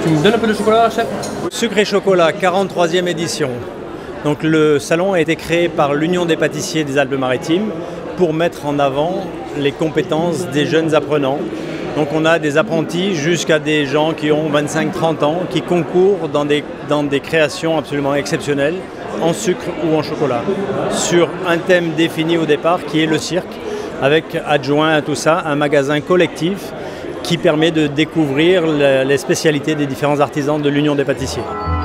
Tu me donnes un peu de chocolat, chef? Sucre et chocolat, 43e édition. Donc le salon a été créé par l'Union des pâtissiers des Alpes-Maritimes pour mettre en avant les compétences des jeunes apprenants. Donc on a des apprentis jusqu'à des gens qui ont 25-30 ans qui concourent dans des créations absolument exceptionnelles en sucre ou en chocolat sur un thème défini au départ qui est le cirque, avec adjoint à tout ça un magasin collectif qui permet de découvrir les spécialités des différents artisans de l'Union des pâtissiers.